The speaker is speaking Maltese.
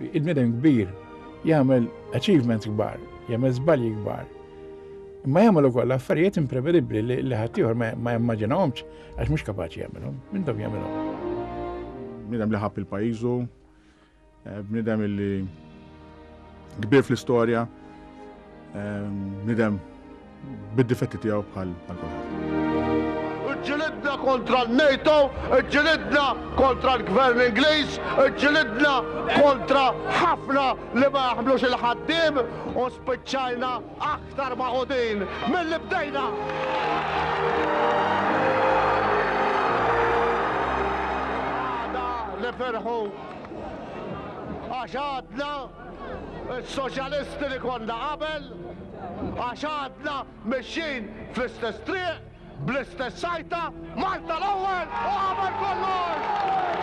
il-bnedem kbir jagħmel achievements kbar, jagħmel żbalji kbar. Imma jagħmel ukoll affarijiet imprevedibbli li ħaddieħor ma jimmaġinahomx għax mhux kapaċi jagħmelhom. Minnhom jagħmelhom. Bniedem li ħabb il-pajjiżu, bniedem li kbir fl-istorja, bniedem bid-difetti tiegħu bħal kulħadd. Ġilidna kontra l-NATO, ġilidna kontra l-gvern Ingliż, ġilidna kontra ħafna li ma jaħmlux il-ħaddim u spiċċajna aktar maħudin mill-li bdejna. Għada li ferħu għaxadna il-soċjalisti li konna qabel, għaxadna mexxin fl-istess triq, bl-istess sajta, Malta l-ewwel u qabel kollox!